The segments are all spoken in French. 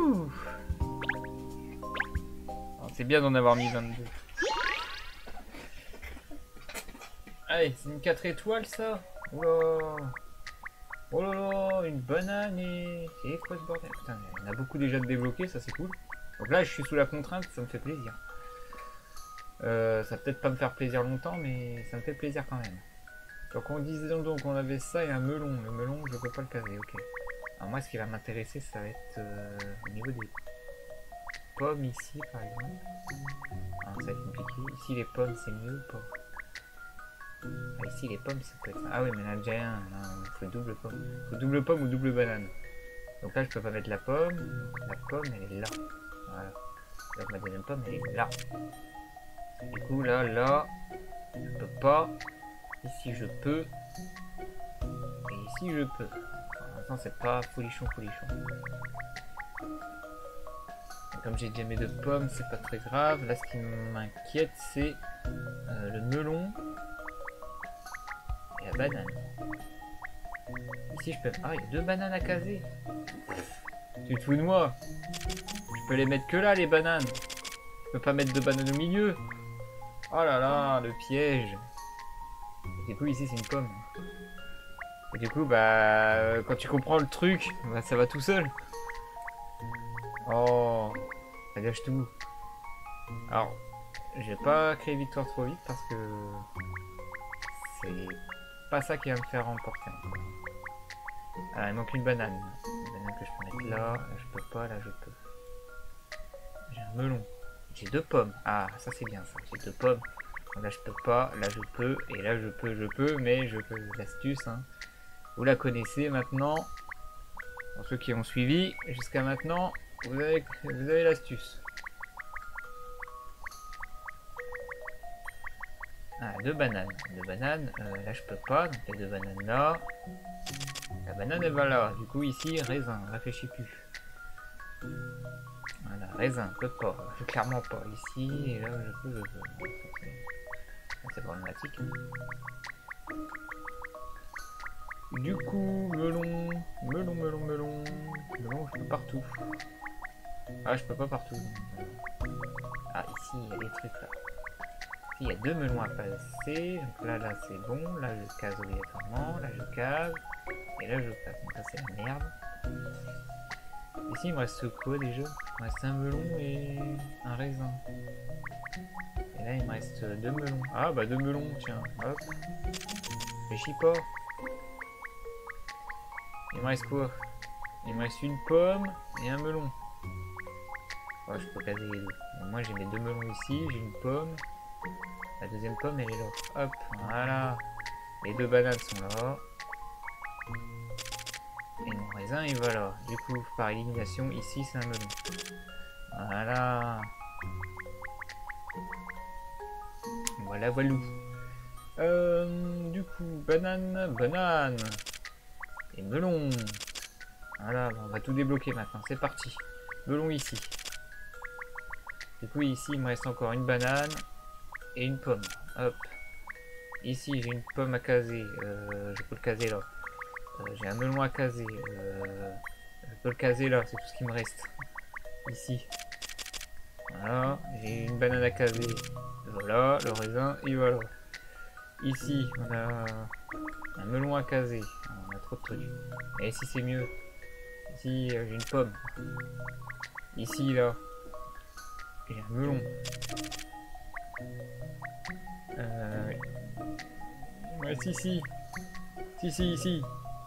Ouh. C'est bien d'en avoir mis 22. Allez, c'est une 4 étoiles ça. Oula. Oh là là, une banane et... C'est quoi ce bordel? Putain, il y en a beaucoup déjà de débloquer, ça c'est cool. Donc là, je suis sous la contrainte, ça me fait plaisir. Ça va peut-être pas me faire plaisir longtemps, mais ça me fait plaisir quand même. Donc on disait donc on avait ça et un melon. Le melon, je peux pas le caser, ok. Alors moi, ce qui va m'intéresser, ça va être au niveau des pommes ici, par exemple. Alors, ça va être compliqué. Ici, les pommes, c'est mieux ou pas? Ah, ici, les pommes, ça peut être... Ah oui, mais là, déjà un. Il faut double pomme. Il faut double pomme ou double banane. Donc là, je peux pas mettre la pomme. La pomme, elle est là. Voilà. Donc ma deuxième pomme, elle est là. Du coup, là, je peux pas. Ici, je peux. Et ici, je peux. Pour l'instant, c'est pas folichon. Comme j'ai déjà mes 2 pommes, c'est pas très grave. Là, ce qui m'inquiète, c'est le melon et la banane. Ici, je peux... Ah, il y a 2 bananes à caser. Tu te fous de moi? Je peux les mettre que là, les bananes. Je peux pas mettre 2 bananes au milieu. Oh là là, le piège. Et du coup, ici, c'est une pomme. Et du coup, bah, quand tu comprends le truc, bah, ça va tout seul. Oh, ça gâche tout. Alors, je vais pas créer victoire trop vite parce que c'est pas ça qui va me faire remporter encore. Alors, il manque une banane. Une banane que je peux mettre là. Là, je peux pas. Là, je peux. J'ai un melon. J'ai 2 pommes. Ah, ça c'est bien ça. J'ai 2 pommes. Donc là, je peux pas. Là, je peux. Et là, je peux. Mais je peux. L'astuce, hein. Vous la connaissez maintenant. Pour ceux qui ont suivi jusqu'à maintenant, vous avez l'astuce. Ah, 2 bananes. 2 bananes. Là, je peux pas. Donc, les 2 bananes là. La banane, elle va là. Du coup, ici, raisin. Réfléchis plus. Voilà, raisin. Peut pas. Clairement pas. Ici, et là, je peux. C'est problématique. Du coup, melon, je peux partout. Ah, je peux pas partout. Ah, ici, il y a des trucs là. Ici, il y a 2 melons à passer. Donc là, c'est bon. Là, je case obligatoirement. Là, je case. Et là, je case. Donc ça, c'est la merde. Ici, il me reste quoi déjà? Il me reste un melon et un raisin. Et là, il me reste 2 melons. Ah, bah 2 melons, tiens. Hop. Réfléchis pas. Il me reste quoi? Il me reste une pomme et un melon. Oh, je peux caser les 2. Donc moi j'ai mes 2 melons ici, j'ai une pomme. La deuxième pomme elle est là. Hop, voilà. Les 2 bananes sont là. Et mon raisin il va là. Du coup, par élimination, ici c'est un melon. Voilà. Voilà, voilà. Du coup, banane. Et melon. Voilà, bon, on va tout débloquer maintenant. C'est parti. Melon ici. Du coup, ici, il me reste encore une banane et une pomme. Hop. Ici, j'ai une pomme à caser. Je peux le caser là. J'ai un melon à caser. Je peux le caser là. C'est tout ce qui me reste. Ici. Voilà. J'ai une banane à caser. Voilà. Le raisin. Et voilà. Ici, on a un melon à caser. On a trop de trucs. Et ici, c'est mieux. Ici, j'ai une pomme. Ici, là. J'ai un melon. Ouais, ici. Ici.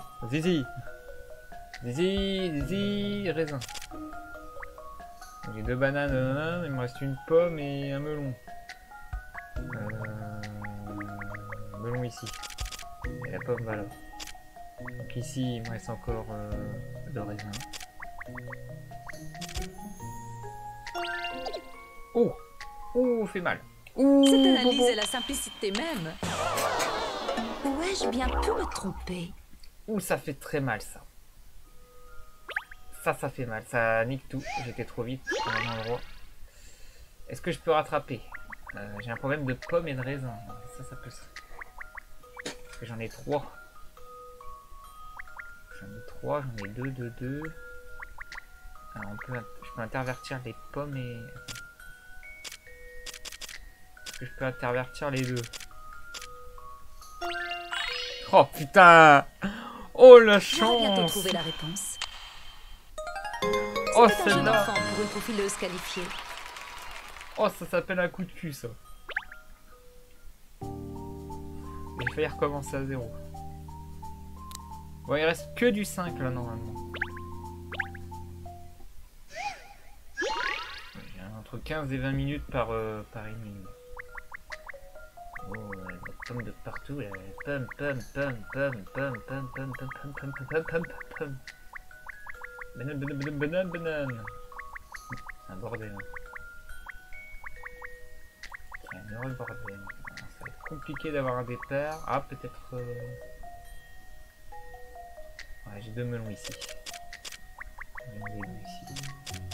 Zizi, raisin. J'ai 2 bananes, il me reste une pomme et un melon. Melon ici. Et la pomme va là. Donc ici, il me reste encore 2 raisins. Oh! Oh, fait mal. Cette analyse est la simplicité même. Où ai-je bien pu me tromper? Ouh, ça fait très mal ça. Ça fait mal. Ça nique tout. J'étais trop vite à un endroit. Est-ce que je peux rattraper? J'ai un problème de pommes et de raisins. Ça peut se... Parce que j'en ai 3. J'en ai 2. Alors, je peux intervertir les pommes et... Est-ce que je peux intervertir les deux? Oh putain! Oh la J'aurais bientôt chance! trouvé la réponse. Oh C'est un jeune celle-là! enfant pour une profileuse qualifiée. Oh ça s'appelle un coup de cul ça! J'ai failli recommencer à 0. Bon il reste que du 5 là normalement. J'ai entre 15 et 20 minutes par énigme. Oh, des pommes de partout là. Pomme, pomme, pomme, pomme, pomme, pomme, pomme, pomme, pomme, pomme, pomme, pomme, pomme. Banane, banane, banane, banane, banane. C'est un bordel. C'est un heureux bordel. Ça va être compliqué d'avoir un départ. Ah, peut-être... Ouais, j'ai 2 melons ici. Un début ici.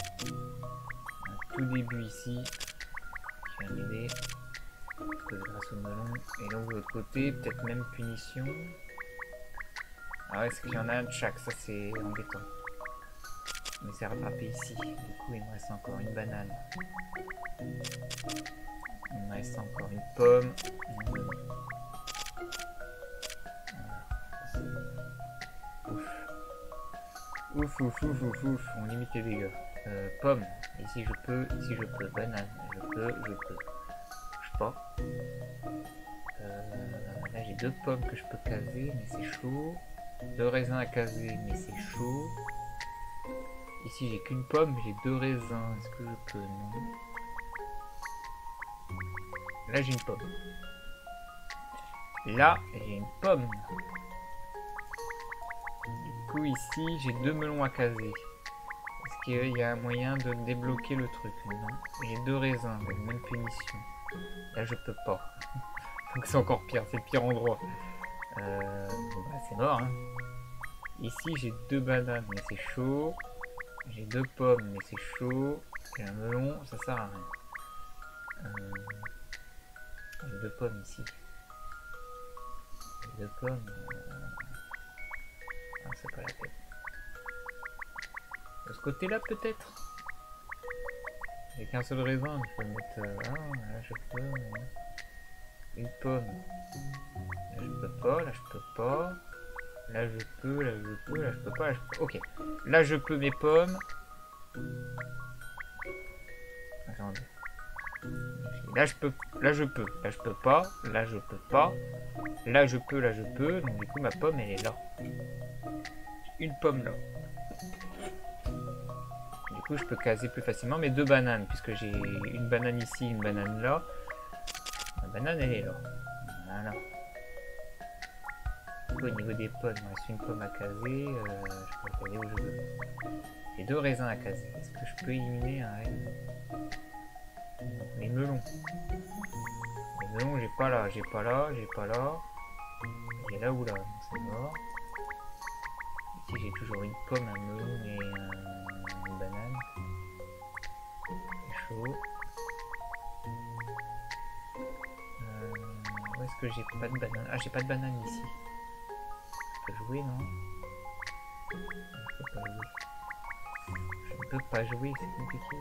Un tout début ici. Qui va m'aider. Grâce au melon. Et donc de l'autre côté, peut-être même punition. Ah ouais, c'est qu'il y en a un de chaque. Ça, c'est embêtant. Mais c'est rattrapé ici. Du coup, il me reste encore une banane. Il me reste encore une pomme. Ouf. Ouf. On limite les dégâts. Pomme. Ici je peux. Banane. Je peux. Bouge pas. Là j'ai 2 pommes que je peux caser, mais c'est chaud. 2 raisins à caser, mais c'est chaud. Ici j'ai qu'une pomme, j'ai 2 raisins. Est-ce que je peux? Non. Là j'ai une pomme. Là j'ai une pomme. Du coup ici j'ai 2 melons à caser. Est-ce qu'il y a un moyen de débloquer le truc? Non. J'ai 2 raisins, même punition. Là je peux pas. Donc c'est encore pire, c'est le pire endroit. Bon, bah, c'est mort. Hein. Ici j'ai 2 bananes, mais c'est chaud. J'ai 2 pommes, mais c'est chaud. Et un melon, ça sert à rien. J'ai 2 pommes ici. J'ai 2 pommes. Ah, c'est pas la peine. De ce côté-là, peut-être. J'ai qu'un seul raisin, je peux mettre. Ah, là je peux. Une pomme. Là je peux pas, là je peux pas. Là je peux, là je peux, là je peux pas, là je peux. Ok. Là je peux mes pommes. Attendez. Là je peux, là je peux, là je peux pas, là je peux pas. Là je peux, là je peux. Donc du coup ma pomme elle est là. Une pomme là. Du coup je peux caser plus facilement mes 2 bananes puisque j'ai une banane ici, une banane là. La banane elle est là. Voilà. Du coup, au niveau des pommes, il me reste une pomme à caser. Je peux caser où je veux. J'ai 2 raisins à caser. Est-ce que je peux éliminer un raisin? Les melons. Les melons, j'ai pas là. J'ai pas là. J'ai là ou là. Donc c'est mort. Ici, j'ai toujours une pomme, un melon et une banane. C'est chaud. Où est-ce que j'ai pas de banane? Ah, j'ai pas de banane ici. Je peux jouer, non? Je peux pas jouer. Je ne peux pas jouer, c'est compliqué.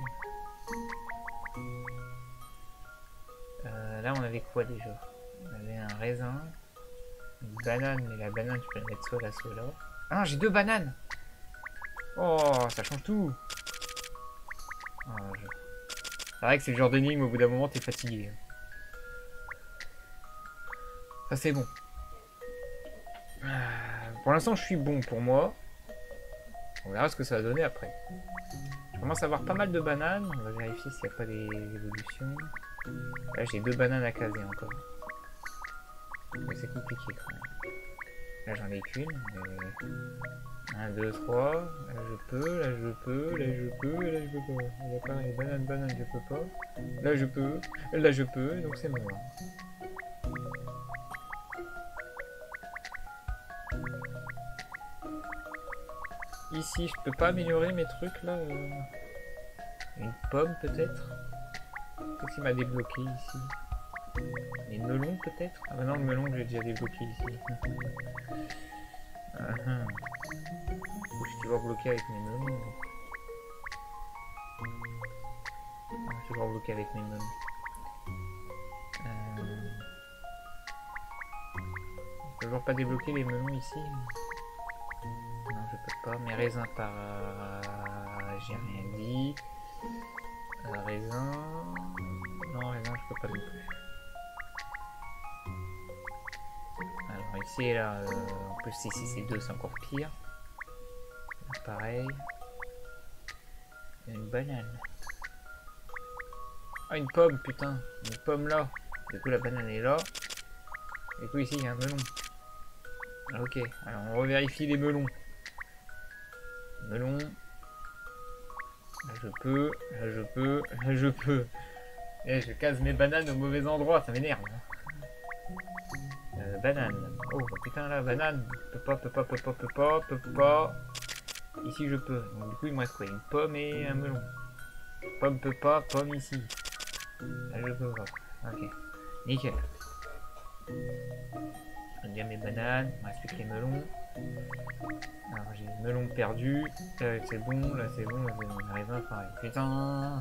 Là, on avait quoi déjà? On avait un raisin, une banane, mais la banane, tu peux la mettre soit là, soit là. Ah, j'ai 2 bananes! Oh, ça change tout! Oh, c'est vrai que c'est le genre d'énigme, au bout d'un moment, t'es fatigué. Ça c'est bon. Pour l'instant je suis bon pour moi. On verra ce que ça va donner après. Je commence à avoir pas mal de bananes. On va vérifier s'il n'y a pas des évolutions. Là j'ai 2 bananes à caser encore. Mais c'est compliqué quand même. Là j'en ai qu'une. Mais... 1, 2, 3. Là je peux, là je peux, là je peux, là je peux pas. Là pareil, banane, je peux pas. Là je peux, là je peux, donc c'est mort. Ici, je peux pas améliorer mes trucs là. Une pomme peut-être. Qu'est-ce qu'il m'a débloqué ici? Les melons peut-être? Ah bah non, le melon j'ai déjà débloqué ici. Je suis toujours bloqué avec mes melons. toujours bloqué avec mes melons. Toujours pas débloqué les melons ici. Non, je peux pas. Mes raisins par... j'ai rien dit. Raisin... Non, raisin, je peux pas non plus. Alors ici, là, en plus ici c'est 2, c'est encore pire. Là, pareil. Une banane. Ah, une pomme, putain. Une pomme là. Du coup, la banane est là. Du coup, ici, il y a un melon. Ok, alors on revérifie les melons. Melon. Là je peux, là je peux, là je peux. Et je case mes bananes au mauvais endroit, ça m'énerve. Banane. Oh putain là, banane. Peut pas. Ici je peux. Donc du coup il me reste quoi? Une pomme et un melon. Pomme peut pas, pomme ici. Là je peux pas. Ok. Nickel. Je bien mes bananes, il me reste plus que les melons. Alors j'ai le melon perdu. Là c'est bon, là c'est bon, là c'est bon. Raisin pareil. Putain.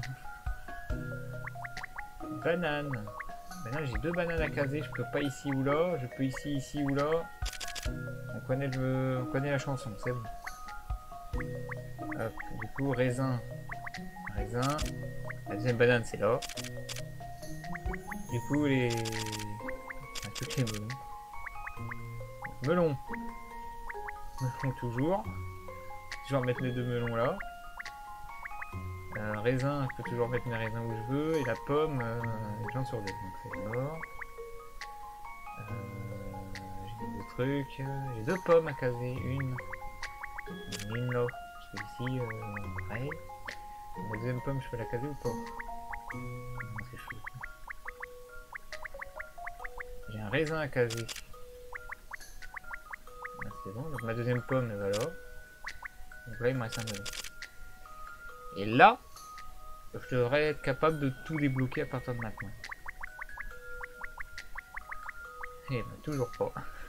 Banane. Banane, j'ai 2 bananes à caser, je peux pas ici ou là. Je peux ici ou là. On connaît la chanson, c'est bon. Hop, du coup raisin. Raisin. La deuxième banane c'est là. Du coup les... toutes les melons. Melon. Melon toujours. Toujours mettre mes 2 melons là. Raisin, je peux toujours mettre mes raisins où je veux. Et la pomme, j'en sur 2. Donc c'est mort. J'ai 2 trucs. J'ai 2 pommes à caser. Une là. Parce que ici, pareil. La deuxième pomme, je peux la caser ou pas? Non, c'est chaud. J'ai un raisin à caser. C'est bon, donc ma deuxième pomme elle va là. Donc là il me reste un melon. Et là, je devrais être capable de tout débloquer à partir de maintenant. Et ben toujours pas.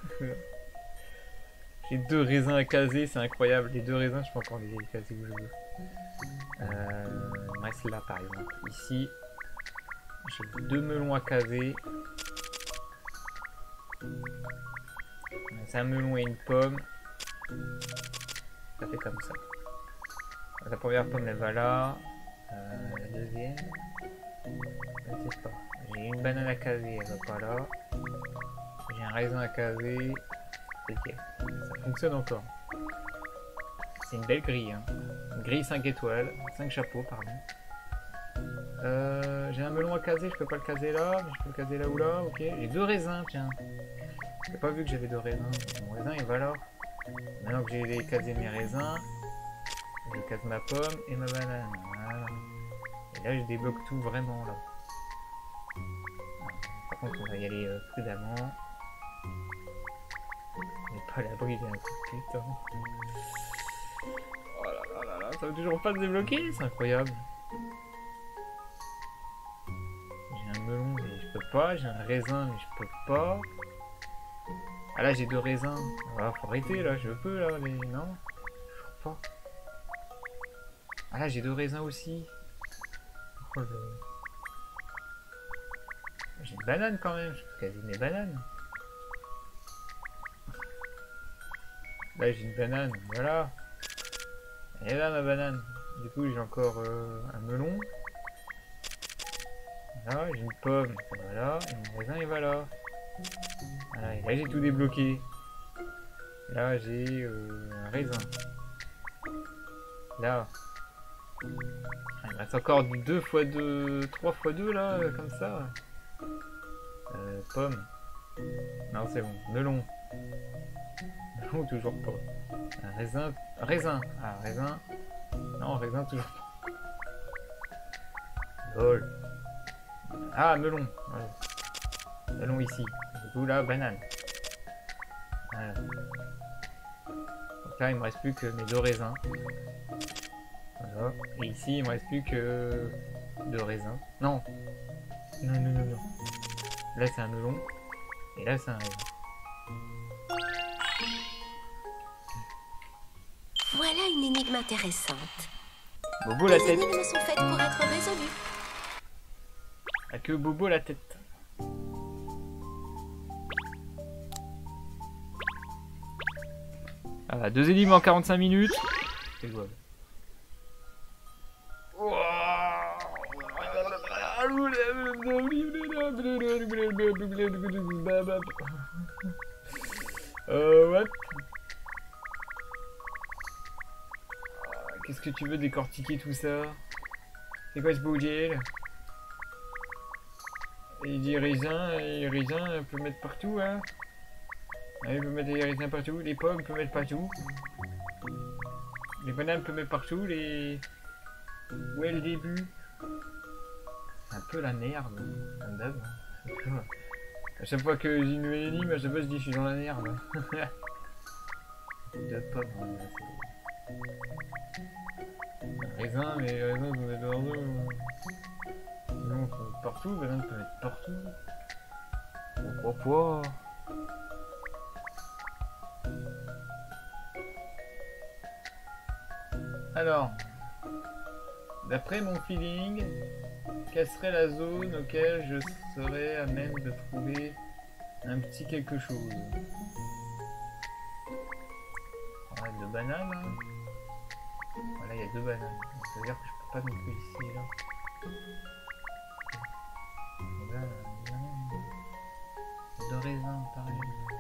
J'ai 2 raisins à caser, c'est incroyable. Les 2 raisins, je peux encore les caser où je veux. Il me reste là par exemple. Ici, j'ai 2 melons à caser. C'est un melon et une pomme. Ça fait comme ça. La première pomme elle va là. La deuxième. Je sais pas. J'ai une banane à caser, elle va pas là. J'ai un raisin à caser. Ok. Ça fonctionne encore. C'est une belle grille. Hein. Une grille 5 étoiles. 5 chapeaux, pardon. J'ai un melon à caser, je peux pas le caser là, mais je peux le caser là ou là. Ok. J'ai 2 raisins, tiens. J'ai pas vu que j'avais 2 raisins. Mon raisin il va là. Maintenant que j'ai casé mes raisins, je casse ma pomme et ma banane. Voilà. Et là je débloque tout vraiment là. Par contre on va y aller prudemment. On n'est pas à l'abri d'un coup de putain. Oh là là, ça veut toujours pas se débloquer, c'est incroyable. J'ai un melon mais je peux pas, j'ai un raisin mais je peux pas. Ah là j'ai 2 raisins. Ah, faut arrêter là, je peux là, mais non. Je peux pas. Ah là j'ai 2 raisins aussi. Oh là. J'ai une banane quand même, je peux caser mes bananes. Là j'ai une banane, voilà. Et là ma banane. Du coup j'ai encore un melon. Là j'ai une pomme, voilà. Et mon raisin il va là. Voilà, et là j'ai tout débloqué. Là j'ai un raisin. Là. Il me reste encore 2 x 2, 3 x 2 là, comme ça. Pomme. Non c'est bon. Melon. Melon toujours pas. Un raisin. Raisin. Ah raisin. Non raisin toujours pas. Lol. Ah melon. Ouais. Melon ici. Du coup là banane. Voilà. Donc là il me reste plus que mes 2 raisins. Voilà. Et ici il me reste plus que 2 raisins. Non. Non. Là c'est un melon. Et là c'est un raisin. Voilà une énigme intéressante. Bobo la Les tête. énigmes sont faites pour être résolues. A que bobo la tête. Ah, 2 énigmes en 45 minutes. C'est jouable. What? Qu'est-ce que tu veux décortiquer tout ça? C'est quoi ce beau gel? Il dit raisin, et raisin, on peut mettre partout, hein? Ah, il peut mettre des raisins partout, les pommes, on peut mettre partout. Les bananes, on peut mettre partout, les... Où est le début? C'est un peu la merde, comme d'hab. À chaque fois que j'ai une nouvelle énigme, à chaque fois je dis je suis dans la merde. De pommes, raisin, mais raisin, on peut mettre dans l'eau. Sinon, on peut mettre partout, banane, on peut mettre partout. Pourquoi pas? Alors, d'après mon feeling, quelle serait la zone auquel je serais à même de trouver un petit quelque chose? On va mettre de bananes. Hein. Voilà, il y a 2 bananes. Donc, ça veut dire que je peux pas non plus ici. Là. Là, 2 raisins, pareil.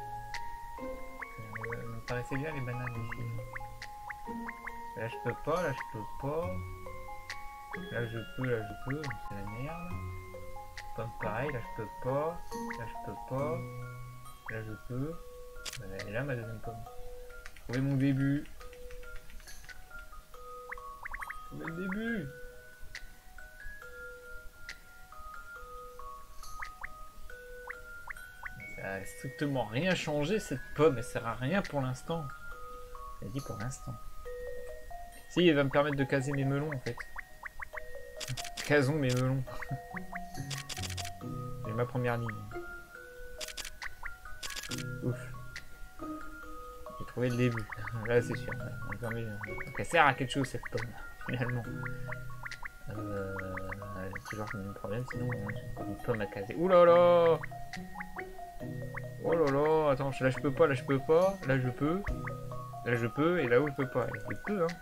Ça me paraissait bien les bananes ici. Là je peux pas, là je peux pas. Là je peux, c'est la merde. Pomme pareil, là je peux pas. Là je peux pas. Là je peux. Elle est là ma deuxième pomme. Trouver mon début. Trouver le début. Ça a strictement rien changé cette pomme, elle sert à rien pour l'instant. Elle dit pour l'instant. Si, il va me permettre de caser mes melons en fait. Casons mes melons. J'ai ma première ligne. Ouf. J'ai trouvé le début. Là c'est sûr. Ouais. Donc elle sert à quelque chose cette pomme, finalement. Toujours le même problème, sinon j'ai encore une pomme à caser. Ouh là là. Oh là là, attends, là je peux pas, là je peux pas, là je peux. Là je peux, et là-haut je peux pas. Je peux, hein.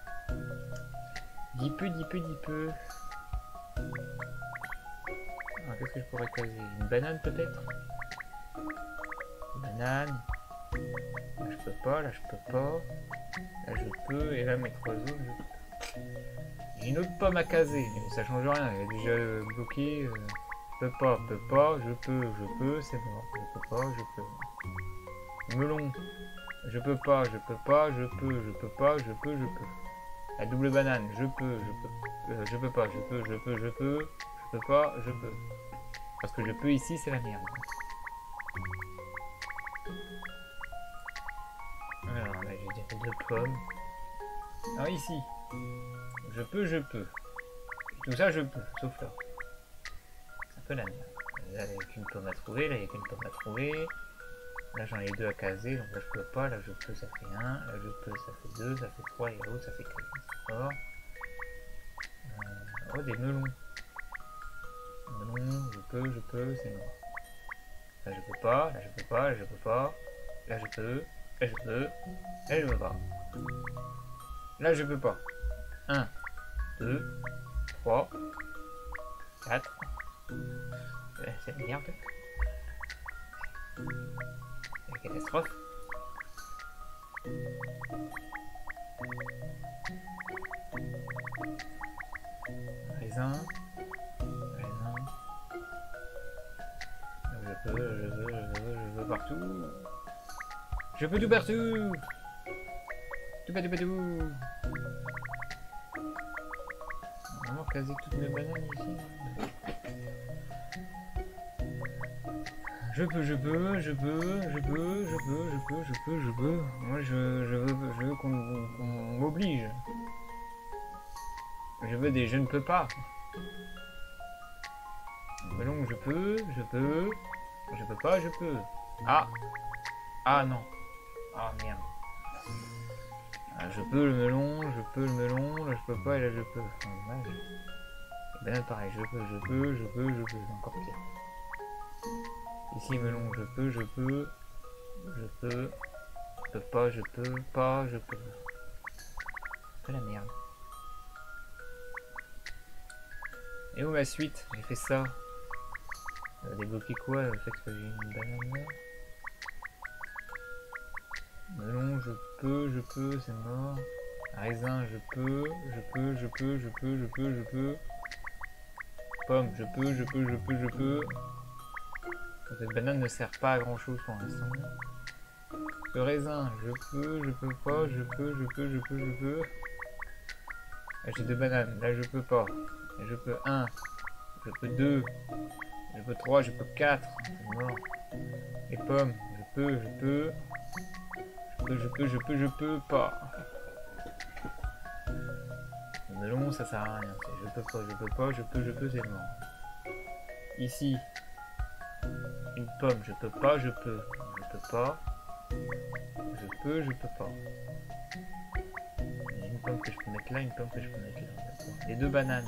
Dis peu. Qu'est-ce que je pourrais caser? Une banane peut-être? Une banane. Là je peux pas, là je peux pas. Là je peux, et là mes 3 zones je peux. J'ai une autre pomme à caser, mais ça change rien, elle est déjà bloquée. Je peux pas, je peux, c'est mort. Je peux pas, je peux. Melon. Je peux pas, je peux, je peux. La double banane, je peux pas, je peux pas, je peux. Parce que je peux ici, c'est la merde. Alors là, j'ai dit 2 pommes. Alors ici, je peux. Tout ça, je peux, sauf là. C'est un peu la merde. Là, il n'y a qu'une pomme à trouver, là, il n'y a qu'une pomme à trouver. Là j'en ai 2 à caser, donc là je peux pas, là je peux, ça fait 1, là je peux, ça fait 2, ça fait 3, et là-haut ça fait 4. D'accord. Oh, des melons. Melons, je peux, c'est mort. Là je peux pas, là je peux pas, là je peux pas. Là je peux, là je peux, là je peux pas. Là je peux pas. 1, 2, 3, 4. C'est la merde. La catastrophe. Raisin. Je veux partout. Je peux tout partout. Tout. On va caser toutes mes bananes ici. Je peux. Moi, je veux qu'on m'oblige. Je veux des je ne peux pas. Donc, je peux. Je peux pas, je peux. Ah non. Ah merde. Ah, je peux le melon, là je peux pas, et là je peux. Banane pareil, je peux, encore pire. Ici melon, je peux pas, je peux. Un peu la merde. Et où ma suite? J'ai fait ça. Ça va débloquer quoi le fait que j'ai une banane là? Melon, je peux, c'est mort. Raisin, je peux. Pomme, je peux. Cette banane ne sert pas à grand chose pour l'instant. Le raisin, je peux pas, je peux. Là, j'ai 2 bananes, là je peux pas. Là, je peux 1, je peux 2, je peux 3, je peux 4. C'est mort. Les pommes, je peux pas. Le melon, ça sert à rien. Je peux, c'est mort. Ici, une pomme, je peux pas. Je peux pas. Il y a une pomme que je peux mettre là, une pomme que je peux mettre là. Les 2 bananes.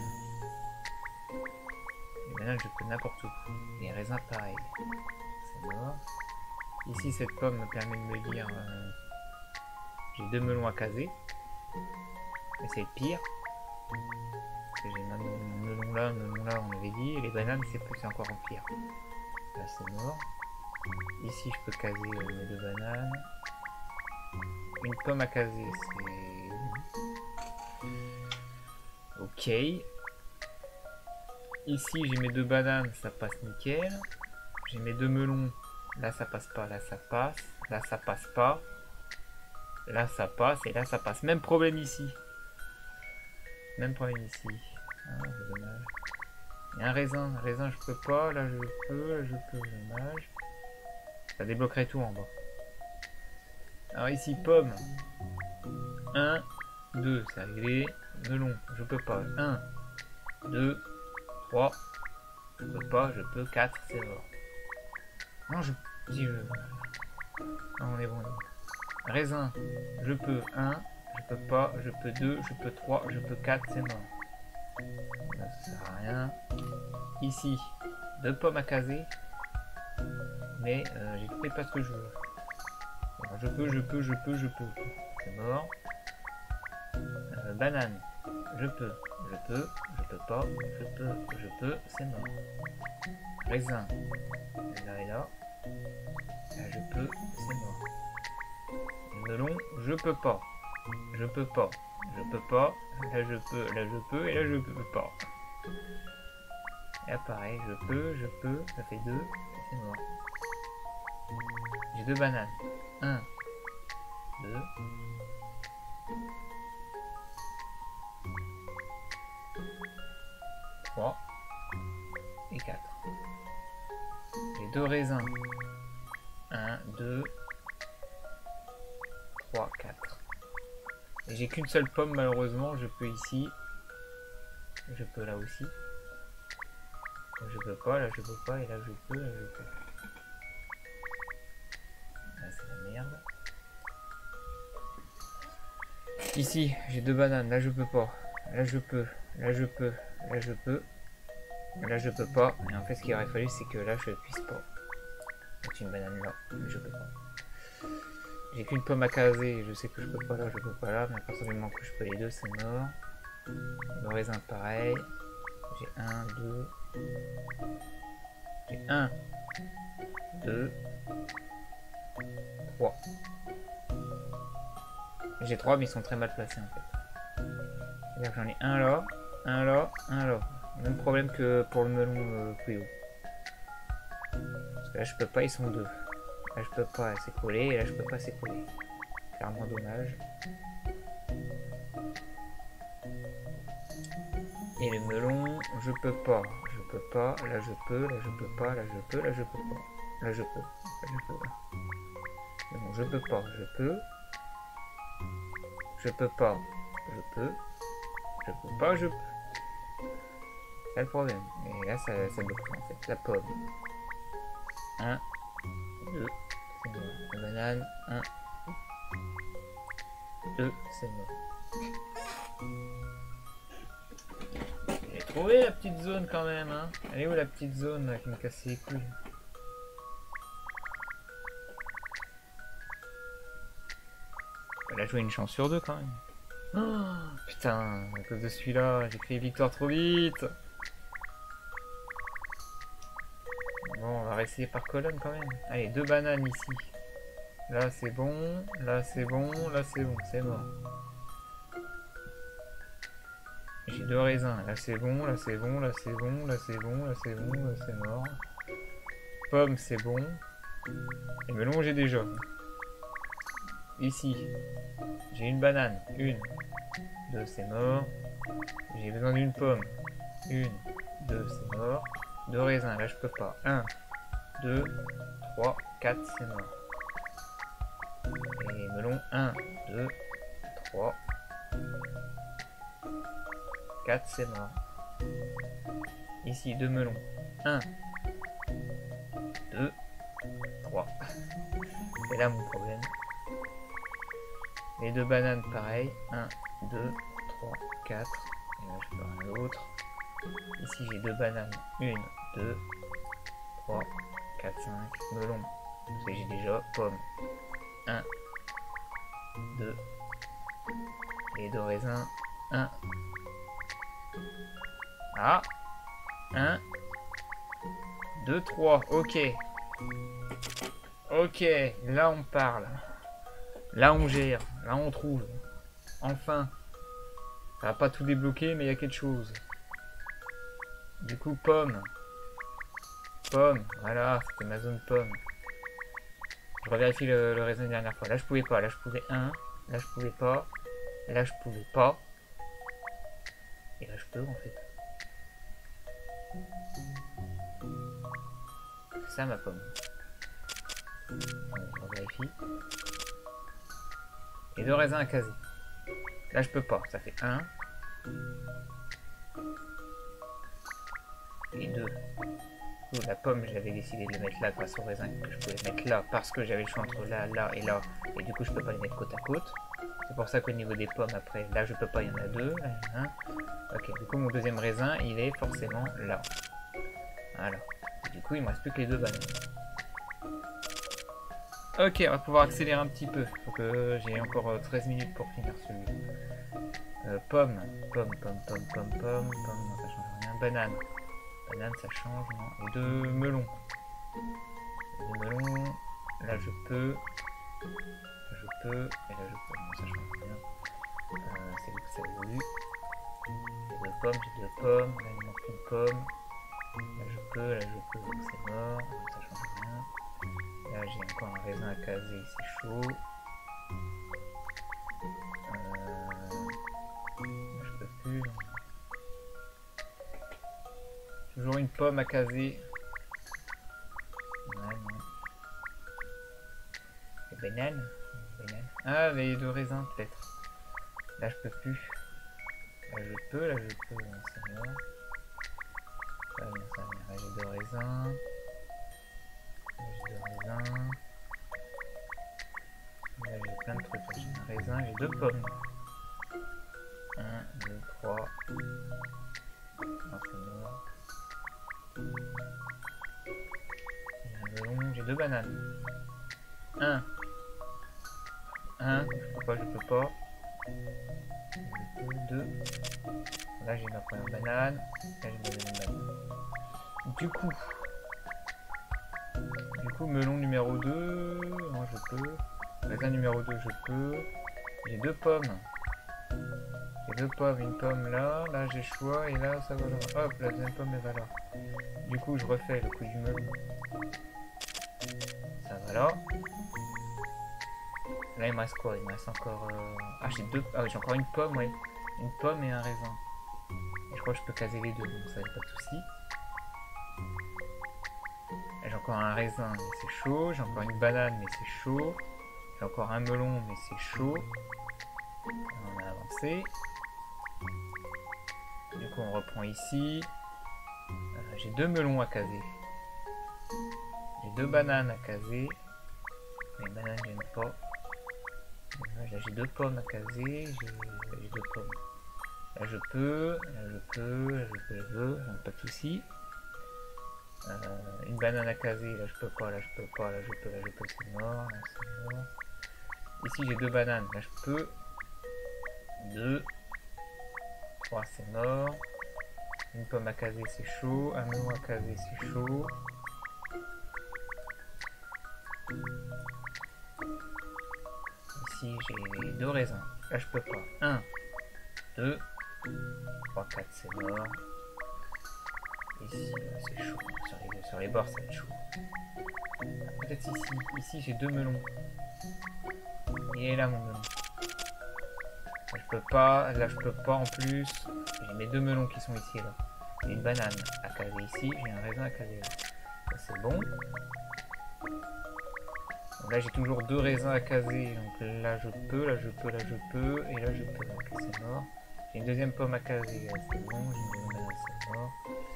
Les bananes, je peux n'importe où. Les raisins, pareil. C'est mort. Ici, cette pomme me permet de me dire j'ai 2 melons à caser. Mais c'est pire. Parce que j'ai un melon là, on avait dit. Et les bananes, c'est encore en pire. Là, c'est mort. Ici, je peux caser mes 2 bananes. Une pomme à caser, c'est... Ok. Ici, j'ai mes 2 bananes, ça passe nickel. J'ai mes 2 melons. Là, ça passe pas, là, ça passe. Là, ça passe pas. Là, ça passe. Et là, ça passe. Même problème ici. Ah, c'est dommage. Il y a un raisin. Je peux pas. Là, je peux. Dommage. Ça débloquerait tout en bas. Alors ici, pomme. 1, 2, c'est réglé. Melon, je peux pas. 1, 2, 3. Je peux pas, je peux. 4, c'est mort. Non, si je... Non, on est bon. Raisin, je peux. 1, je peux pas, je peux 2, je peux 3, je peux 4, c'est mort. Là, ça sert à rien. Ici, 2 pommes à caser. Mais j'ai peut-être pas ce que je veux. Alors, je peux. C'est mort. Banane. Je peux pas. Je peux. C'est mort. Raisin. Là et là. Là, je peux. C'est mort. Melon. Je peux pas. Là, je peux. Et là, je peux pas. Et là, pareil. Je peux. Ça fait 2. C'est mort. J'ai 2 bananes. 1, 2. 3 et 4. J'ai 2 raisins. 1, 2, 3, 4. Et j'ai qu'une seule pomme malheureusement. Je peux ici. Je peux là aussi. Je peux pas, là je peux pas, et là je peux, là je peux. Là c'est la merde. Ici, j'ai 2 bananes, là je peux pas. Là je peux, là je peux, là je peux. Là je peux pas. Et en fait ce qu'il aurait fallu c'est que là je puisse pas. J'ai une banane là, mais je peux pas. J'ai qu'une pomme à caser, je sais que je peux pas là, mais à partir du moment que je peux les 2 c'est mort. Le raisin pareil. J'ai 1, 2. J'ai 1, 2, 3. J'ai 3 mais ils sont très mal placés en fait. C'est-à-dire que j'en ai un là, un là, un là. Même problème que pour le melon plus haut. Parce que là je peux pas, ils sont 2. Là je peux pas, c'est collé, et là je peux pas, c'est collé. Clairement dommage. Et le melon, je peux pas, là je peux, là je peux pas, là je peux, là je peux pas. Là je peux, là je peux. Mais bon, je peux pas, je peux. Je peux pas, je peux. Je peux pas, je peux. C'est le problème. Et là ça bloque en fait. La pomme. 1, 2, c'est mort. La banane, 1, 2, c'est mort. trouver la petite zone quand même, hein. Elle est où la petite zone là, qui me casse les couilles? Elle a joué une chance sur deux quand même. Oh, putain, à cause de celui-là, j'ai crié victoire trop vite. Bon, on va réessayer par colonne quand même. Allez, 2 bananes ici. Là c'est bon, là c'est bon, là c'est bon, c'est mort. J'ai 2 raisins, là c'est bon, là c'est bon, là c'est bon, là c'est bon, là c'est bon, là c'est mort. Pomme c'est bon. Et melon j'ai déjà. Ici, j'ai une banane, 1, 2 c'est mort. J'ai besoin d'une pomme, 1, 2 c'est mort. 2 raisins, là je peux pas. 1, 2, 3, 4 c'est mort. Et melon, 1, 2, 3, 4 c'est mort. Ici 2 melons, 1, 2, 3. C'est là mon problème. Les 2 bananes pareil, 1, 2, 3, 4. Et là je peux rien d'autre. Ici j'ai 2 bananes, 1, 2, 3, 4, 5. Melon, ça j'ai déjà. Pomme, 1, 2. Les 2 raisins, 1. Ah, 1, 2, 3, ok. Ok, là on parle. Là on gère, là on trouve. Enfin. Ça va pas tout débloquer, mais il y a quelque chose. Du coup, pomme. Pomme, voilà, c'était ma zone pomme. Je revérifie le raisin de la dernière fois. Là je pouvais pas, là je pouvais 1. Là je pouvais pas. Là je pouvais pas. Et là je peux en fait. C'est ça ma pomme. On vérifie. Et 2 raisins à caser. Là je peux pas, ça fait 1. Et 2. La pomme, j'avais décidé de le mettre là grâce au raisin que je pouvais mettre là parce que j'avais le choix entre là, là et là. Et du coup, je peux pas les mettre côte à côte. C'est pour ça qu'au niveau des pommes, après, là je peux pas, il y en a 2. Là, il y en a 1. Ok, du coup, mon deuxième raisin, il est forcément là. Voilà. Et du coup, il me reste plus que les 2 bananes. Ok, on va pouvoir accélérer un petit peu. Faut que j'ai encore 13 minutes pour finir celui-là. Pomme, pomme, pomme, pomme, pomme, pomme, pomme, non, ça change rien. Banane. Banane, ça change, non. Et 2 melons. Les 2 melons. Là, je peux. Là, je peux. Et là, je peux. Non, ça change rien. C'est où que ça évolue. J'ai 2 pommes, j'ai 2 pommes. Là, il manque une pomme. Là, je peux. Là, je peux. Donc, c'est mort. Donc, ça change rien. Là, j'ai encore un raisin à caser. C'est chaud. Là, je peux plus. Toujours une pomme à caser. Ouais, non. Les bananes. Ah, les 2 raisins, peut-être. Là, je peux plus. Là, je peux. Là, je peux. Non, c'est mort. Ça, non, ça vient. Là, j'ai 2 raisins. Là, j'ai 2 raisins. Là, j'ai plein de trucs. J'ai un raisin, j'ai 2 pommes. 1, 2, 3. Non, c'est mort. J'ai 2 bananes. 1. Je peux pas. 2. Là j'ai ma première banane. Là j'ai ma deuxième banane. Du coup, melon numéro 2. Non, je peux. Raisin numéro 2, je peux. J'ai 2 pommes. J'ai 2 pommes, une pomme là. Là j'ai choix et là ça va là. Hop, la deuxième pomme elle va là. Du coup, je refais le coup du melon. Ça va là. Là, il me reste quoi? Il me reste encore... Ah, j'ai 2... Ah oui, j'ai encore une pomme, ouais. Une pomme et un raisin. Et je crois que je peux caser les 2, donc ça n'a pas de souci. J'ai encore un raisin, mais c'est chaud. J'ai encore une banane, mais c'est chaud. J'ai encore un melon, mais c'est chaud. On a avancé. Du coup, on reprend ici. J'ai 2 melons à caser. J'ai 2 bananes à caser. Les bananes, j'aime pas. Là, j'ai 2 pommes à caser. J'ai 2 pommes. Là je peux, là je peux, là je peux, pas de soucis. Une banane à caser, là je peux pas, là je peux pas, là je peux, c'est mort, là c'est mort. Ici j'ai 2 bananes, là je peux. 2. 3 c'est mort. Une pomme à caser c'est chaud, un melon à caser c'est chaud. Ici j'ai 2 raisins, là je peux pas. 1, 2, 3, 4 c'est mort. Ici c'est chaud, sur les bords ça va être chaud. Peut-être ici j'ai 2 melons. Il est là mon melon. Là je peux pas, là je peux pas en plus. J'ai mes 2 melons qui sont ici là. J'ai une banane à caser ici, j'ai un raisin à caser là. Ça c'est bon. Donc là j'ai toujours 2 raisins à caser. Donc là je peux, là je peux, là je peux. Et là je peux. Donc c'est mort. J'ai une deuxième pomme à caser. Là c'est bon. J'ai une deuxième banane, c'est mort.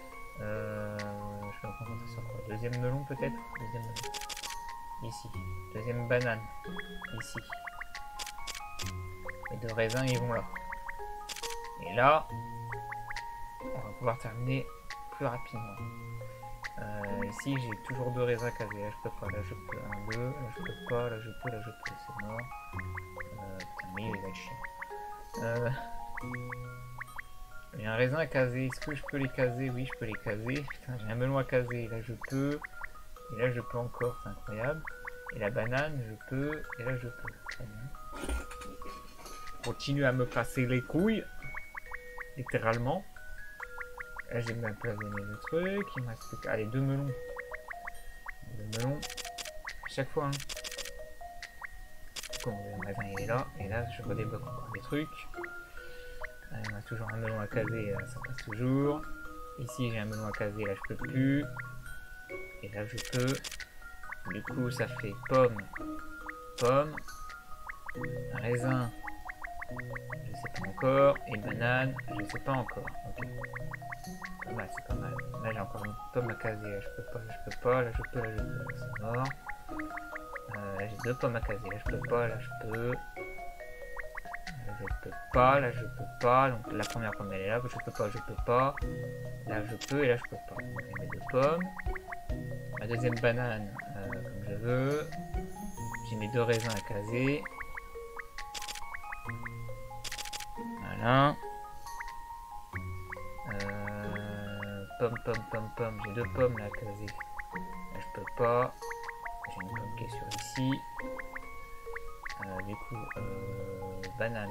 Je vais me concentrer sur quoi? Deuxième melon peut-être? Deuxième melon. Ici. Deuxième banane. Ici. Les 2 raisins ils vont là. Et là, on va pouvoir terminer plus rapidement. Ici j'ai toujours 2 raisins casés. Là je peux pas, là je peux. 1, 2, là je peux pas, là je peux, c'est mort. Putain mais il va être chiant. J'ai un raisin à caser. Est-ce que je peux les caser? Oui je peux les caser. Putain j'ai un melon à caser. Là je peux. Et là je peux encore. C'est incroyable. Et la banane je peux. Et là je peux. Très bien. Continue à me casser les couilles. Littéralement. Là j'ai bien placé le truc. Il me reste plus qu'à... Allez 2 melons. 2 melons. À chaque fois. Hein. Bon, le raisin il est là. Et là je redébloque encore des trucs. On a toujours un melon à caser. Là, ça passe toujours. Ici j'ai un melon à caser. Là je peux plus. Et là je peux. Du coup ça fait pomme. Pomme. Raisin. Je sais pas encore. Et banane. Je sais pas encore. Ok. Pas mal, c'est pas mal. Là j'ai encore une pomme à caser. Là je peux pas, là je peux pas. Là je peux, là je peux. Là, c'est mort. Là j'ai 2 pommes à caser. Là je peux pas, là je peux. Là je peux pas, là je peux pas. Donc la première pomme elle est là. Je peux pas, je peux pas. Là je peux et là je peux pas. Donc j'ai mes 2 pommes. Ma deuxième banane comme je veux. J'ai mes 2 raisins à caser. Voilà. Pomme. J'ai 2 pommes là à caser. Là je peux pas. J'ai une pomme qui est sur ici. Du coup, banane,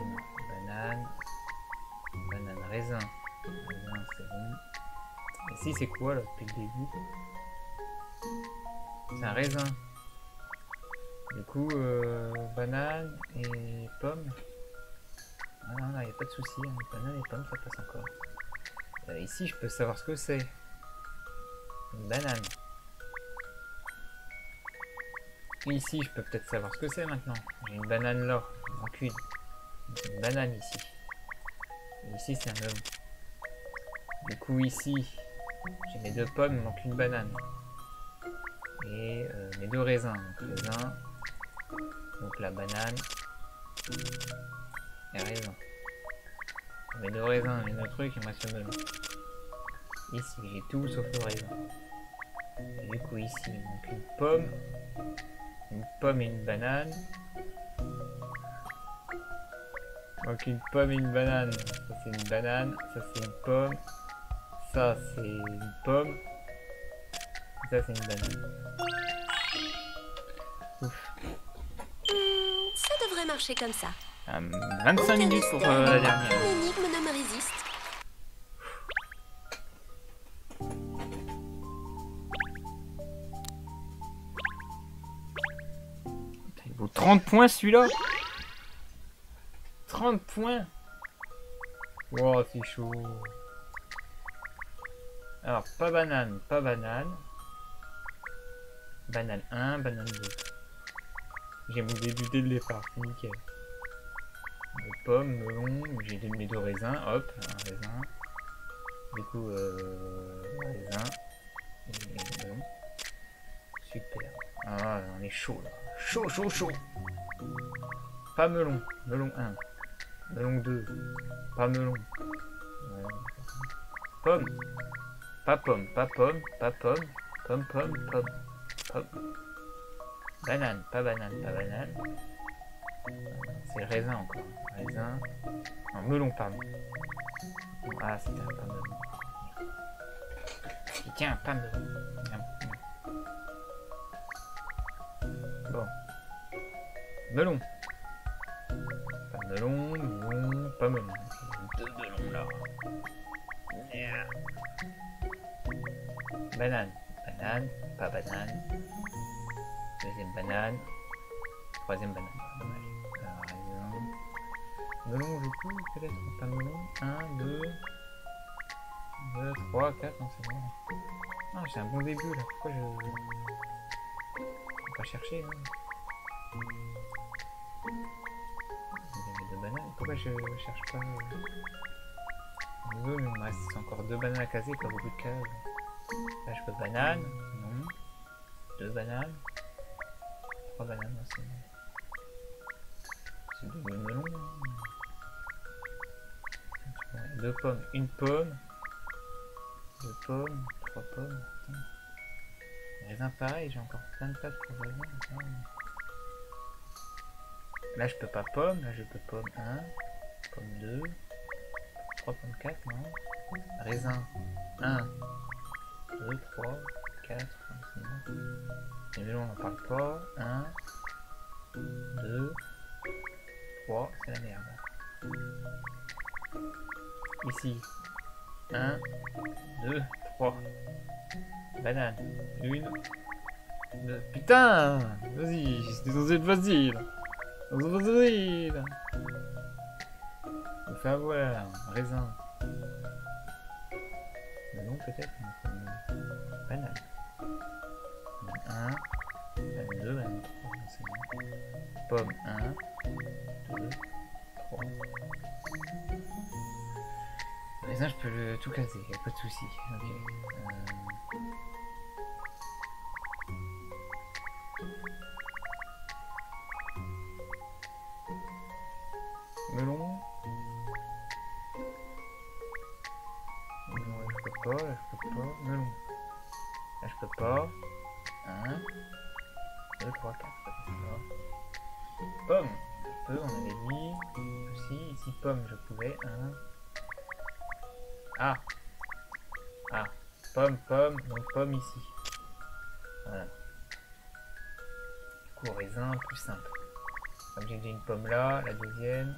raisin. Raisin, c'est bon. Ici c'est quoi là depuis le début? C'est un raisin. Du coup, banane et pomme. Ah non, il n'y a pas de souci. Hein. Banane et pomme, ça passe encore. Ici, je peux savoir ce que c'est. Une banane. Ici, je peux peut-être savoir ce que c'est maintenant. J'ai une banane là, il manque une. Une banane ici. Et ici, c'est un melon. Du coup, ici, j'ai mes 2 pommes, il manque une banane. Et mes 2 raisins. Donc, raisin. Donc, la banane. Et raisin. Mes 2 raisins, mes 2 trucs, il me reste le melon. Ici, j'ai tout sauf le raisin. Et du coup, ici, il manque une pomme. Une pomme et une banane. Donc une pomme et une banane. Ça c'est une banane. Ça c'est une pomme. Ça c'est une pomme. Ça c'est une banane. Ouf. Ça devrait marcher comme ça. 25 minutes pour la dernière. Aucune énigme ne me résiste. Il vaut 30 points celui-là. 30 points. Wow, c'est chaud. Alors, pas banane, pas banane. Banane 1, banane 2. J'ai mon début dès le départ, c'est nickel. Pomme, melon, j'ai mes 2 raisins, hop, un raisin. Du coup, raisin. Et melon. Super. Ah, on est chaud là. Chaud, chaud, chaud. Pas melon. Melon 1. Melon 2. Pas melon. Pomme. Pas pomme, pas pomme, pas pomme. Pomme, pomme, pomme. Pomme. Banane, pas banane, pas banane. C'est le raisin encore. Raisin. Non, melon, pardon. Ah, c'était un pas melon. Tiens, pas melon. Bon. Melon. Pas melon, melon, pas melon. Deux melons là. Yeah. Banane. Banane, pas banane. Deuxième banane. Troisième banane. Dommage. Raisin. Melon, je peux peut-être pas melon. 1, 2, 3, 4. Non, c'est bon. Ah, j'ai un bon début là. Pourquoi je. Pas chercher là. Deux bananes. Pourquoi je cherche pas il me reste encore 2 bananes à caser, pas beaucoup de cases. Là je peux banane, non. 2 bananes. 3 bananes aussi. C'est 2 melons. 2 pommes, 1 pomme. 2 pommes, 3 pommes. Putain. Les raisins pareil, j'ai encore plein de pattes pour raisins. Là je peux pas pomme, là je peux pomme 1, pomme 2, 3 pommes 4, non. Raisin 1, 2, 3, 4, les melons on n'en parle pas. 1, 2, 3, c'est la merde. Ici 1, 2, 3. Banane 1, 2. Putain, vas-y, c'était censé être facile. Facile. On fait avoir raisin. Melon peut-être. Banane. 1, 2, 3. Pomme 1, 2, 3. Raisin, je peux tout caser, y'a pas de soucis. Ok. Melon. Melon, là je peux pas, là je peux pas. Melon. Là je peux pas. 1, 2, 3, 4. Pomme. Je peux, on avait dit. Aussi, ici pomme, je pouvais. 1. Ah. Ah. Pomme, pomme. Donc pomme ici. Voilà. Du coup, raisin, plus simple. Comme j'ai déjà une pomme là, la deuxième.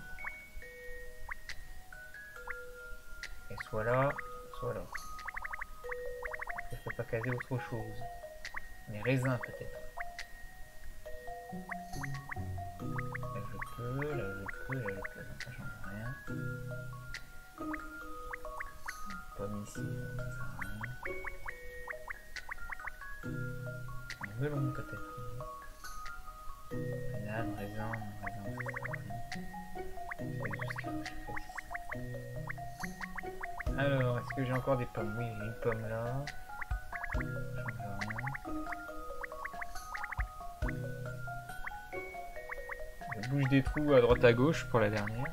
Et soit là, soit là. Je peux pas caser autre chose. Mais raisin peut-être. Là je peux, là je peux, là je peux. Non, ça change rien. Pomme ici, ça sert à rien. Un melon peut-être. Banane, raisin, raisin, ça sert à rien. C'est juste ce qu'il faut que je fasse ici. Alors, est-ce que j'ai encore des pommes? Oui, j'ai une pomme là. Ça change rien. Je bouge des trous à droite à gauche pour la dernière.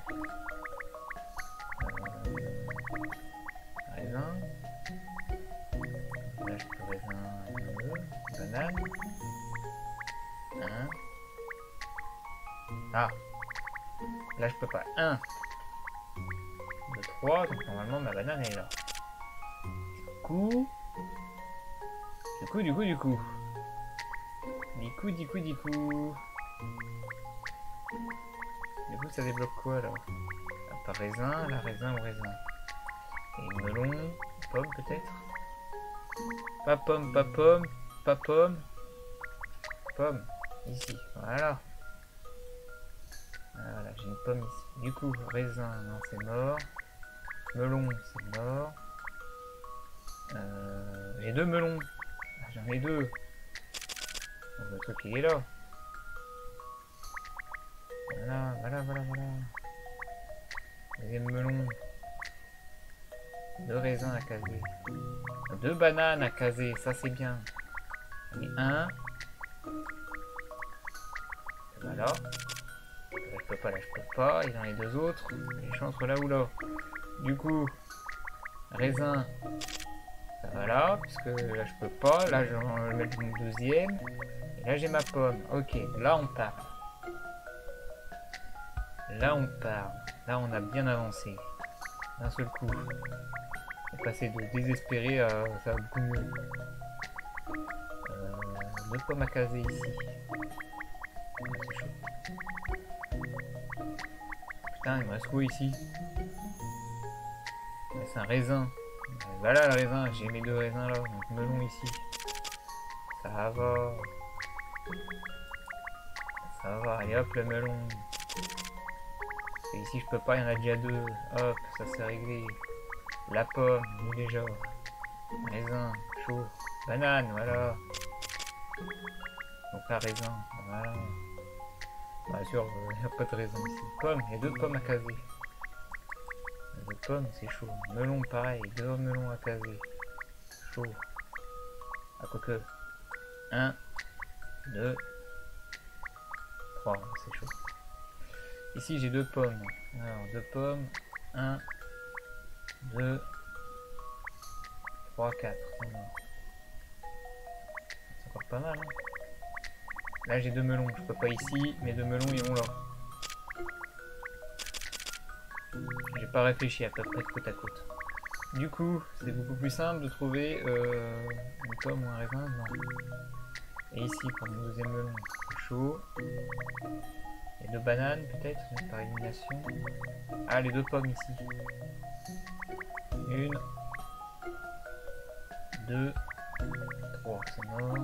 Raisin. Là je peux raisin 2. Banane. 1. Ah. Là je peux pas. 1. 2, 3. Donc normalement ma banane est là. Du coup. Du coup, ça débloque quoi alors? Pas raisin, la raisin ou raisin. Et melon, pomme peut-être? Pas pomme, pas pomme, pas pomme. Pomme, ici, voilà. Voilà, j'ai une pomme ici. Du coup, raisin, non, c'est mort. Melon, c'est mort. J'ai 2 melons. Ah, j'en ai 2. Donc, le truc, il est là. Voilà. Deuxième melon. 2 raisins à caser. 2 bananes à caser, ça c'est bien. J'en ai 1. Voilà. Là je peux pas, là je peux pas. Et dans les 2 autres, les chances là ou là. Du coup, Raisin. Ça va là, puisque là je peux pas. Là je vais mettre une deuxième. Et là j'ai ma pomme. Ok, là on part. Là on part. Là on a bien avancé. D'un seul coup. On est passé de désespéré à ça va beaucoup mieux. Deux pommes à caser ici. C'est chaud. Putain, il me reste quoi ici? C'est un raisin. Voilà le raisin, j'ai mes deux raisins là. Donc melon ici. Ça va. Ça va, allez hop le melon. Et ici je peux pas, il y en a déjà deux. Hop, ça c'est réglé. La pomme, déjà. Raisin, chaud. Banane, voilà. Donc la raisin, voilà. Bien sûr, il n'y a pas de raisin ici. Pomme, il y a deux pommes à caser. Deux pommes, c'est chaud. Melon, pareil, deux melons à caser. Chaud. Ah, quoique. 1, 2, 3, c'est chaud. Ici, j'ai deux pommes. Alors, deux pommes. 1, 2, 3, 4. C'est encore pas mal, hein. Là j'ai deux melons, je peux pas ici, mes deux melons ils vont là. J'ai pas réfléchi à peu près côte à côte. Du coup, c'est beaucoup plus simple de trouver une pomme ou un raisin, non. Et ici pour mon deuxième melon, c'est chaud. Et deux bananes peut-être, par élimination. Ah, les deux pommes ici. 1, 2, 3, c'est mort.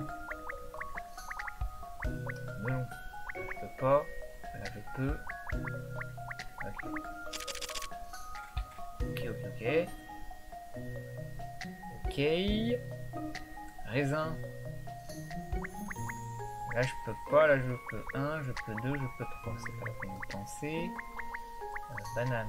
Melon, je peux pas. Là je peux. Ok. Ok. Raisin. Là je peux pas, là je peux 1, je peux 2, je peux 3. C'est pas la peine de penser. Banane,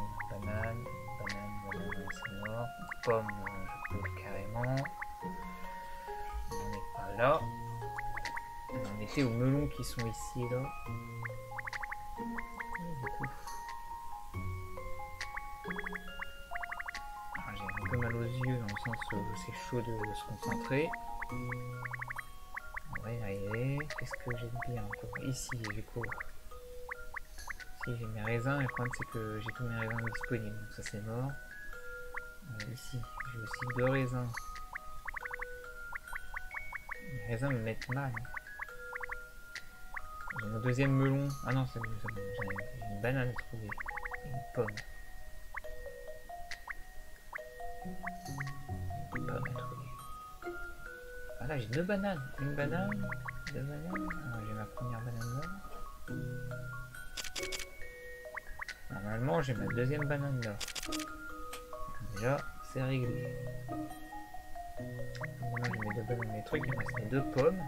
c'est mort. Pomme, je peux carrément. On n'est pas là. On était aux melons qui sont ici et là. J'ai un peu mal aux yeux dans le sens où c'est chaud de se concentrer. On va y arriver. Qu'est-ce que j'ai de bien encore? Ici, j'ai quoi? Ici, j'ai mes raisins. Et le problème, c'est que j'ai tous mes raisins disponibles. Donc ça, c'est mort. Ici, j'ai aussi deux raisins. Les raisins me mettent mal. J'ai mon deuxième melon. Ah non, c'est bon, j'ai une banane à trouver. Et une pomme. Une pomme à trouver. Ah là, j'ai deux bananes. Une banane, deux bananes. Ah, j'ai ma première banane là. Normalement, j'ai ma deuxième banane là. Déjà, c'est réglé. Moi, j'ai mes deux bananes, mes trucs. Il me reste mes deux pommes.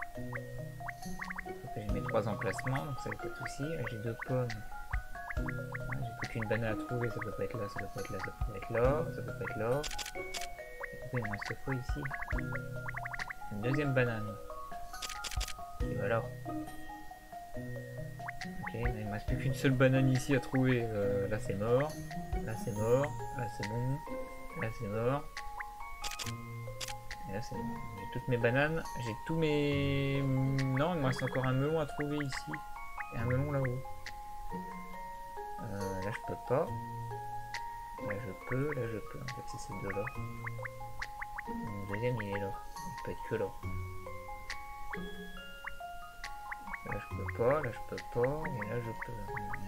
J'ai mes trois emplacements, donc ça n'a pas de souci. Là j'ai deux pommes. J'ai plus qu'une banane à trouver, ça peut pas être là, ça peut pas être là, ça peut pas être là, ça peut pas être là. Et il me reste quoi ici? Une deuxième banane. Et voilà. Ok, il me reste plus qu'une seule banane ici à trouver. Là c'est mort. Là c'est mort. Là c'est bon. Là c'est mort. Et là c'est bon. J'ai toutes mes bananes. J'ai tous mes... Non, il me reste encore un melon à trouver ici. Et un melon là-haut. Là je peux pas. Là je peux. Là je peux. En fait c'est ces deux-là. Mon deuxième il est là. Il peut être que là. Là je peux pas. Là je peux pas. Et là je peux.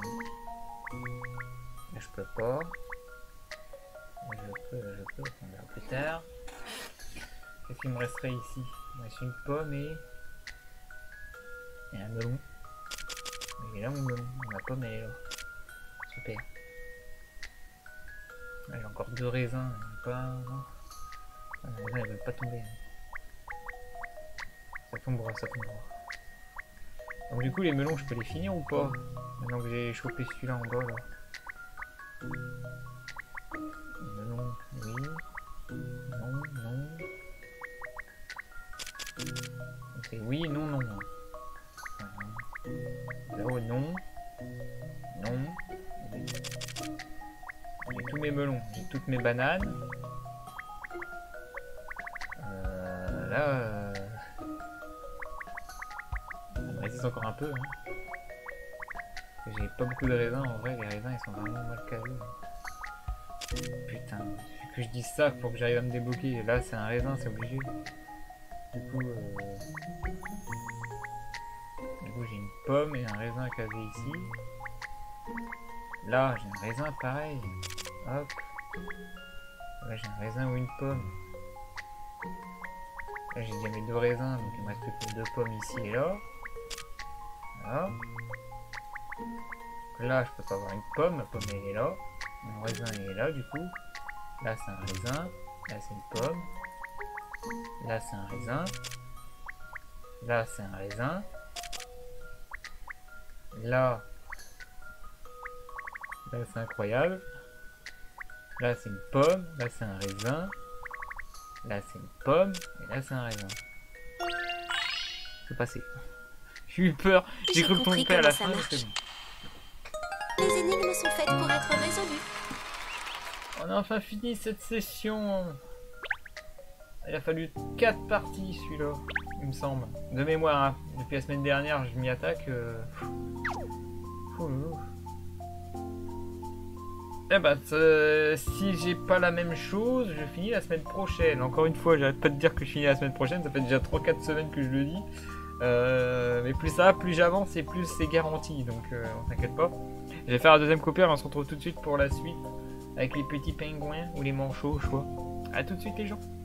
Là je peux pas. Là je peux. Là je peux. On verra plus tard. Qu'est-ce qu'il me resterait ici? Il me reste une pomme et un melon. Il est là mon melon. Ma pomme elle est là. Super. Là j'ai encore deux raisins. Pas... Non. Les raisins ils veulent pas tomber. Ça tombera, ça tombera. Donc du coup les melons je peux les finir ou pas? Maintenant que j'ai chopé celui-là en bas là. Les melons, oui. Non, non. C'est oui, non, non. Là-haut, non. Non. Oui. J'ai tous mes melons, j'ai toutes mes bananes. là... Ça me résiste encore un peu. Hein. J'ai pas beaucoup de raisins, en vrai, les raisins ils sont vraiment mal calés. Putain, vu que je dis ça pour que j'arrive à me débloquer. Là c'est un raisin, c'est obligé. Du coup j'ai une pomme et un raisin casé ici. Là j'ai un raisin pareil. Hop. Là j'ai un raisin ou une pomme. Là j'ai déjà mes 2 raisins, donc il me reste plus que 2 pommes ici et là. Voilà. Donc là je peux pas avoir une pomme, ma pomme elle est là. Mon raisin il est là du coup. Là c'est un raisin. Là c'est une pomme. Là c'est un raisin. Là c'est un raisin. Là c'est incroyable. Là c'est une pomme. Là c'est un raisin. Là c'est une pomme. Et là c'est un raisin. C'est passé. J'ai eu peur. J'ai cru que ton père à la fin. C'était bon. Les énigmes sont faites pour être résolues. On a enfin fini cette session. Il a fallu 4 parties celui-là, il me semble. De mémoire, hein. Depuis la semaine dernière, je m'y attaque. Eh bah, si j'ai pas la même chose, je finis la semaine prochaine. Encore une fois, j'arrête pas de dire que je finis la semaine prochaine. Ça fait déjà 3-4 semaines que je le dis. Mais plus ça, plus j'avance et plus c'est garanti. Donc, on s'inquiète pas. Je vais faire la deuxième copie et on se retrouve tout de suite pour la suite. Avec les petits pingouins ou les manchots au choix. A tout de suite les gens.